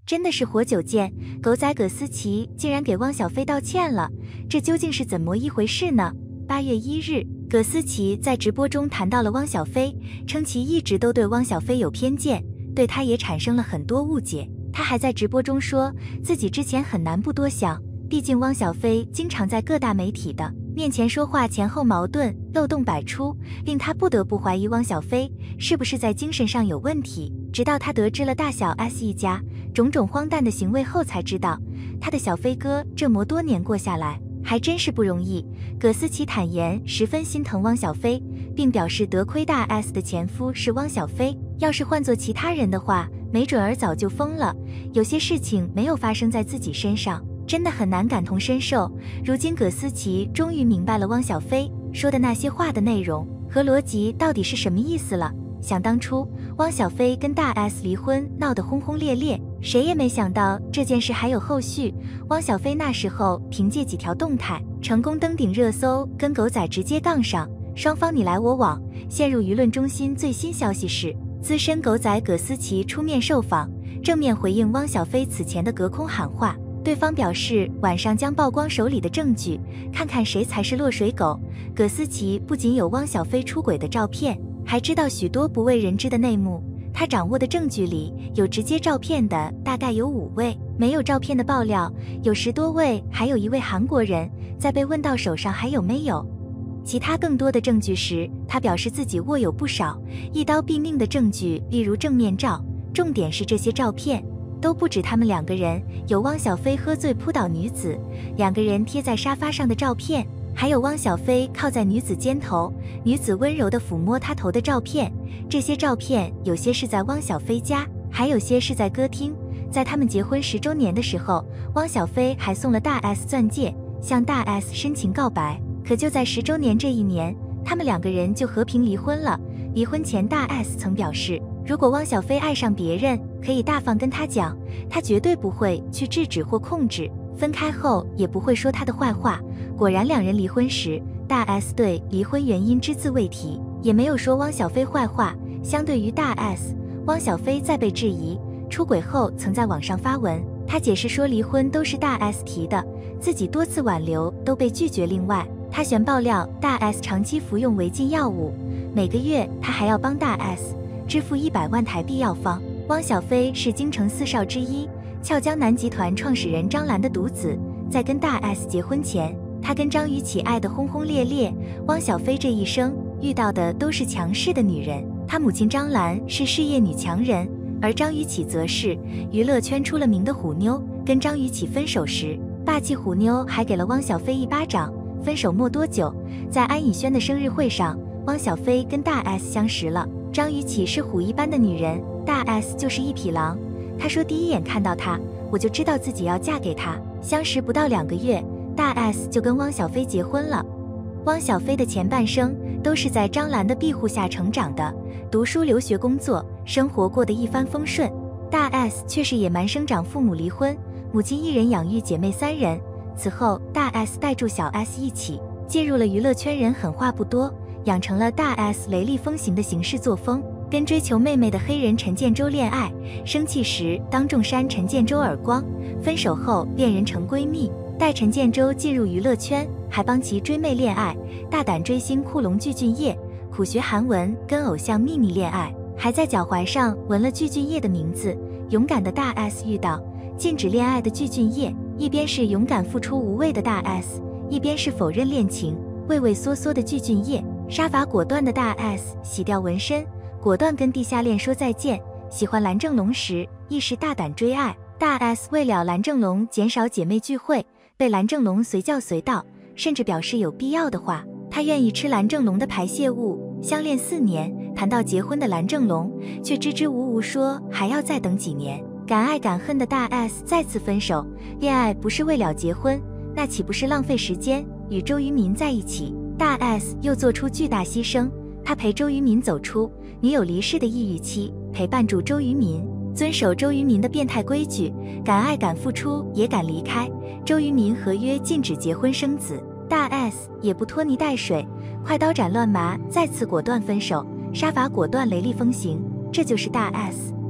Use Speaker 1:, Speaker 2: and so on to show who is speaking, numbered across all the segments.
Speaker 1: 真的是活久见，狗仔葛思琪竟然给汪小菲道歉了，这究竟是怎么一回事呢？8月1日，葛思琪在直播中谈到了汪小菲，称其一直都对汪小菲有偏见，对他也产生了很多误解。他还在直播中说自己之前很难不多想，毕竟汪小菲经常在各大媒体的面前说话前后矛盾，漏洞百出，令他不得不怀疑汪小菲是不是在精神上有问题。直到他得知了大小 S 一家种种荒诞的行为后，才知道他的小飞哥这么多年过下来还真是不容易。葛思琪坦言十分心疼汪小菲，并表示得亏大 S 的前夫是汪小菲，要是换做其他人的话，没准儿早就疯了。有些事情没有发生在自己身上，真的很难感同身受。如今葛思琪终于明白了汪小菲说的那些话的内容和逻辑到底是什么意思了。想当初汪小菲跟大 S 离婚闹得轰轰烈烈，谁也没想到这件事还有后续。汪小菲那时候凭借几条动态成功登顶热搜，跟狗仔直接杠上，双方你来我往，陷入舆论中心。最新消息是，资深狗仔葛思琪出面受访，正面回应汪小菲此前的隔空喊话。对方表示晚上将曝光手里的证据，看看谁才是落水狗。葛思琪不仅有汪小菲出轨的照片，还知道许多不为人知的内幕。他掌握的证据里有直接照片的大概有5位，没有照片的爆料有10多位，还有一位韩国人。在被问到手上还有没有其他更多的证据时，他表示自己握有不少一刀毙命的证据，例如正面照。重点是这些照片都不止他们2个人，有汪小菲喝醉扑倒女子，2个人贴在沙发上的照片，还有汪小菲靠在女子肩头，女子温柔地抚摸他头的照片。这些照片有些是在汪小菲家，还有些是在歌厅。在他们结婚10周年的时候，汪小菲还送了大 S 钻戒，向大 S 深情告白。可就在10周年这一年，他们2个人就和平离婚了。离婚前大 S 曾表示，如果汪小菲爱上别人，可以大方跟他讲，他绝对不会去制止或控制，分开后也不会说他的坏话。果然2人离婚时，大 S 对离婚原因只字未提，也没有说汪小菲坏话。相对于大 S， 汪小菲在被质疑出轨后曾在网上发文，他解释说离婚都是大 S 提的，自己多次挽留都被拒绝。另外他旋爆料大 S 长期服用违禁药物，每个月他还要帮大 S 支付100万台币药方。汪小菲是京城4少之一，俏江南集团创始人张兰的独子。在跟大 S 结婚前，他跟张雨绮爱得轰轰烈烈。汪小菲这一生遇到的都是强势的女人，他母亲张兰是事业女强人，而张雨绮则是娱乐圈出了名的虎妞。跟张雨绮分手时，霸气虎妞还给了汪小菲1巴掌。分手没多久，在安以轩的生日会上，汪小菲跟大 S 相识了。张雨绮是虎一般的女人，大 S 就是一匹狼。他说第一眼看到她，我就知道自己要嫁给他。相识不到2个月，大 S 就跟汪小菲结婚了。汪小菲的前半生都是在张兰的庇护下成长的，读书留学工作，生活过得一帆风顺。大 S 却是野蛮生长，父母离婚，母亲1人养育姐妹3人。此后大 S 带住小 S 一起介入了娱乐圈，人狠话不多，养成了大 S 雷厉风行的行事作风，跟追求妹妹的黑人陈建州恋爱，生气时当众扇陈建州耳光，分手后恋人成闺蜜，带陈建州进入娱乐圈，还帮其追妹恋爱，大胆追星酷龙具俊晔，苦学韩文跟偶像秘密恋爱，还在脚踝上纹了具俊晔的名字。勇敢的大 S 遇到禁止恋爱的具俊晔，一边是勇敢付出无畏的大 S， 一边是否认恋情畏畏缩缩的具俊晔。杀伐果断的大 S 洗掉纹身，果断跟地下恋说再见。喜欢蓝正龙时一时大胆追爱，大 S 为了蓝正龙减少姐妹聚会，被蓝正龙随叫随到，甚至表示有必要的话他愿意吃蓝正龙的排泄物。相恋4年，谈到结婚的蓝正龙却支支吾吾说还要再等几年。敢爱敢恨的大 S 再次分手，恋爱不是为了结婚，那岂不是浪费时间？与周渝民在一起，大 S 又做出巨大牺牲，他陪周渝民走出女友离世的抑郁期，陪伴住周渝民，遵守周渝民的变态规矩，敢爱敢付出也敢离开。周渝民合约禁止结婚生子，大 S 也不拖泥带水，快刀斩乱麻，再次果断分手，杀伐果断雷厉风行，这就是大 S。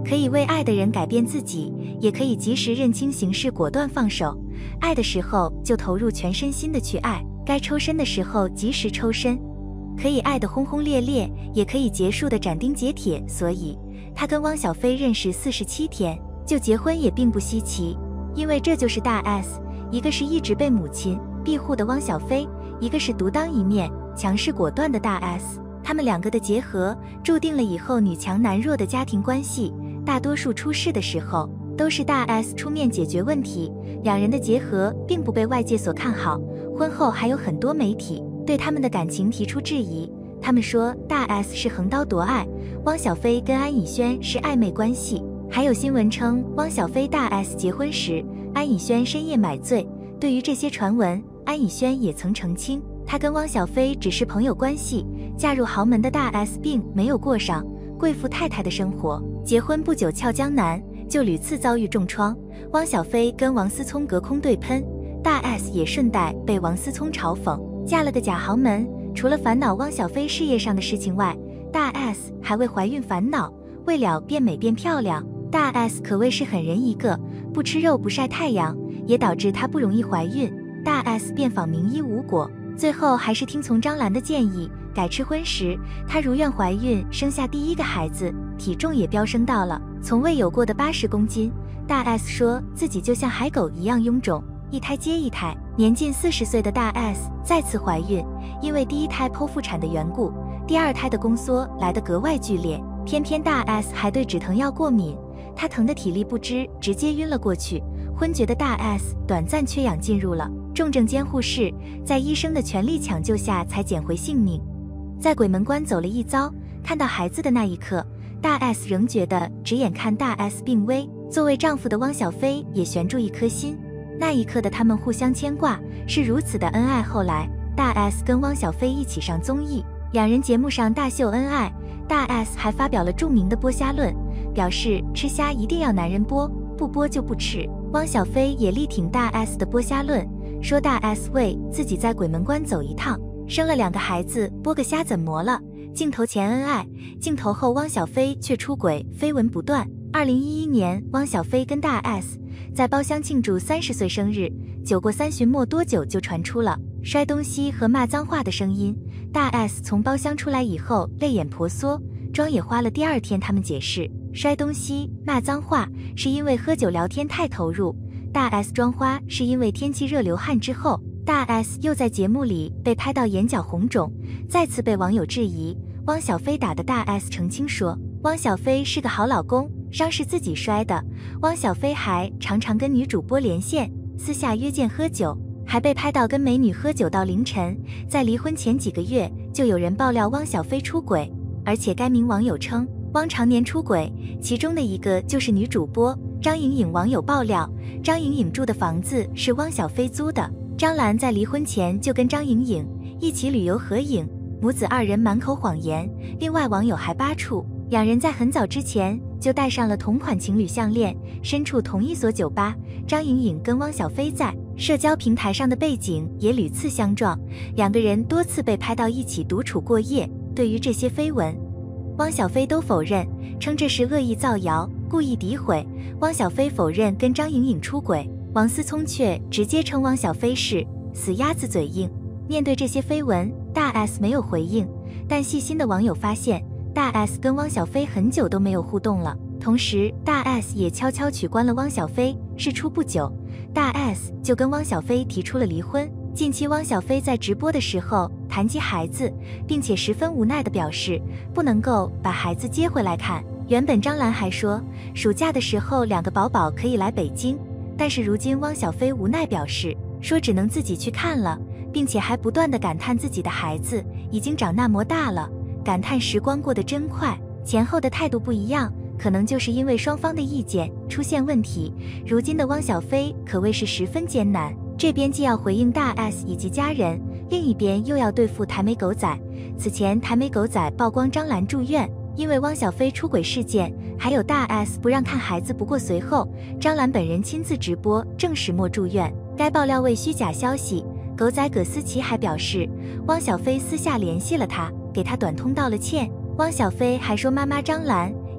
Speaker 1: 可以为爱的人改变自己，也可以及时认清形势，果断放手。爱的时候就投入全身心的去爱，该抽身的时候及时抽身。可以爱得轰轰烈烈，也可以结束的斩钉截铁。所以他跟汪小菲认识47天就结婚也并不稀奇，因为这就是大 S， 一个是一直被母亲庇护的汪小菲，一个是独当一面、强势果断的大 S。他们两个的结合，注定了以后女强男弱的家庭关系。大多数出事的时候，都是大 S 出面解决问题。两人的结合并不被外界所看好，婚后还有很多媒体对他们的感情提出质疑。他们说大 S 是横刀夺爱，汪小菲跟安以轩是暧昧关系。还有新闻称汪小菲大 S 结婚时，安以轩深夜买醉。对于这些传闻，安以轩也曾澄清，她跟汪小菲只是朋友关系。嫁入豪门的大 S 并没有过上贵妇太太的生活，结婚不久俏江南就屡次遭遇重创。汪小菲跟王思聪隔空对喷，大 S 也顺带被王思聪嘲讽，嫁了个假豪门。除了烦恼汪小菲事业上的事情外，大 S 还为怀孕烦恼。为了变美变漂亮，大 S 可谓是狠人一个，不吃肉不晒太阳，也导致她不容易怀孕。大 S 遍访名医无果，最后还是听从张兰的建议，改吃荤食。她如愿怀孕，生下第一个孩子，体重也飙升到了从未有过的80公斤。大 S 说自己就像海狗一样臃肿，一胎接一胎。年近40岁的大 S 再次怀孕，因为第一胎剖腹产的缘故，第二胎的宫缩来得格外剧烈。偏偏大 S 还对止疼药过敏，她疼得体力不支，直接晕了过去。昏厥的大 S 短暂缺氧进入了重症监护室，在医生的全力抢救下才捡回性命。在鬼门关走了一遭，看到孩子的那一刻，大 S 仍觉得只眼看大 S 病危，作为丈夫的汪小菲也悬住一颗心。那一刻的他们互相牵挂，是如此的恩爱。后来大 S 跟汪小菲一起上综艺，两人节目上大秀恩爱。大 S 还发表了著名的剥虾论，表示吃虾一定要男人剥，不剥就不吃。汪小菲也力挺大 S 的剥虾论，说大 S 为自己在鬼门关走一趟，生了2个孩子，剥个虾怎么了？镜头前恩爱，镜头后汪小菲却出轨，绯闻不断。2011年，汪小菲跟大 S 在包厢庆祝30岁生日，酒过3巡没多久就传出了摔东西和骂脏话的声音。大 S 从包厢出来以后泪眼婆娑，妆也花了。第2天他们解释，摔东西骂脏话是因为喝酒聊天太投入，大 S 妆花是因为天气热流汗之后。大 S 又在节目里被拍到眼角红肿，再次被网友质疑。汪小菲打的大 S 澄清说，汪小菲是个好老公，伤是自己摔的。汪小菲还常常跟女主播连线，私下约见喝酒，还被拍到跟美女喝酒到凌晨。在离婚前几个月，就有人爆料汪小菲出轨，而且该名网友称汪常年出轨，其中的一个就是女主播张颖颖。网友爆料，张颖颖住的房子是汪小菲租的。张兰在离婚前就跟张颖颖一起旅游合影，母子2人满口谎言。另外网友还扒出两人在很早之前就戴上了同款情侣项链，身处同一所酒吧。张颖颖跟汪小菲在社交平台上的背景也屡次相撞，2个人多次被拍到一起独处过夜。对于这些绯闻，汪小菲都否认，称这是恶意造谣，故意诋毁。汪小菲否认跟张颖颖出轨，王思聪却直接称汪小菲是死鸭子嘴硬。面对这些绯闻，大 S 没有回应，但细心的网友发现，大 S 跟汪小菲很久都没有互动了。同时，大 S 也悄悄取关了汪小菲。事出不久，大 S 就跟汪小菲提出了离婚。近期汪小菲在直播的时候谈及孩子，并且十分无奈地表示不能够把孩子接回来看。原本张兰还说暑假的时候2个宝宝可以来北京，但是如今汪小菲无奈表示说只能自己去看了，并且还不断地感叹自己的孩子已经长那么大了，感叹时光过得真快。前后的态度不一样，可能就是因为双方的意见出现问题。如今的汪小菲可谓是十分艰难，这边既要回应大 S 以及家人，另一边又要对付台媒狗仔。此前台媒狗仔曝光张兰住院，因为汪小菲出轨事件，还有大 S 不让看孩子。不过随后张兰本人亲自直播证实莫住院，该爆料为虚假消息。狗仔葛思琪还表示，汪小菲私下联系了他，给他短通道了歉。汪小菲还说妈妈张兰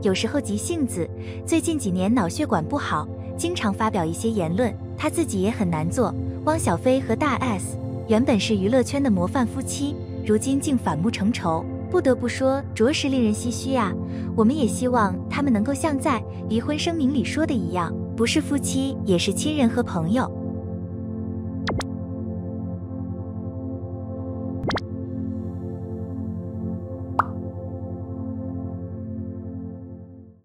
Speaker 1: 有时候急性子，最近几年脑血管不好，经常发表一些言论，他自己也很难做。汪小菲和大 S 原本是娱乐圈的模范夫妻，如今竟反目成仇，不得不说着实令人唏嘘啊。我们也希望他们能够像在离婚声明里说的一样，不是夫妻也是亲人和朋友。